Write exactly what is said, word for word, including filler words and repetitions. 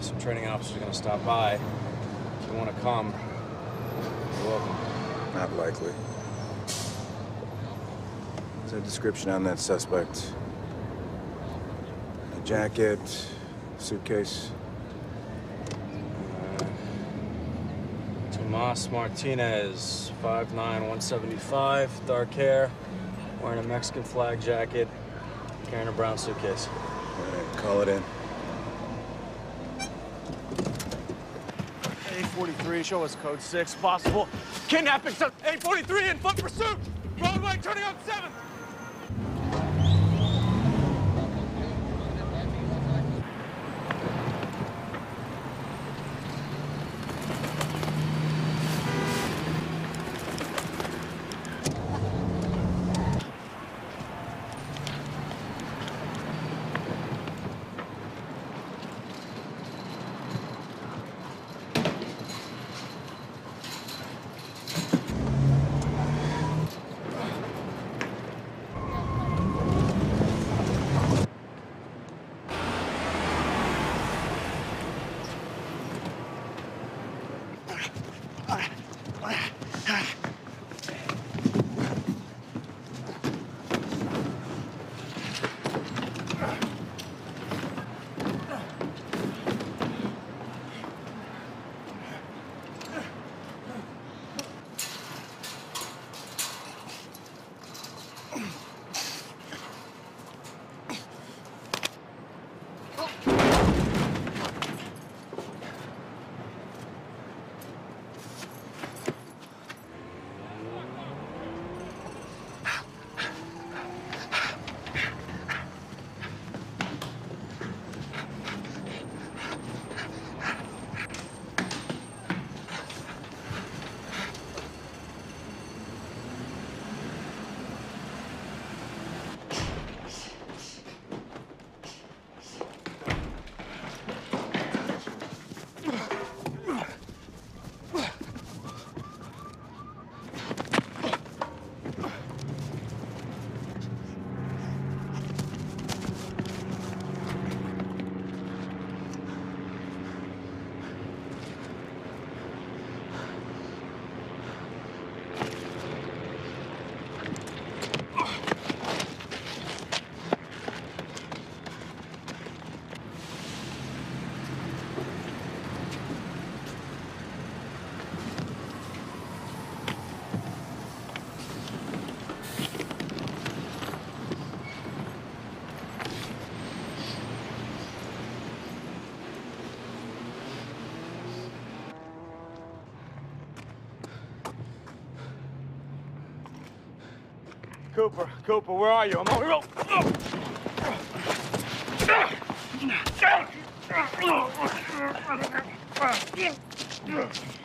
some training officers are going to stop by. If you want to come, you're welcome. Not likely. What's the description on that suspect? A jacket, suitcase? Uh, Tomas Martinez, five nine, one seventy-five, dark hair, wearing a Mexican flag jacket, carrying a brown suitcase. All right, call it in. A forty-three, show us code six, possible kidnapping. A forty-three in foot pursuit. Roadway turning on seventh. Cooper, Cooper, where are you? I'm on the road.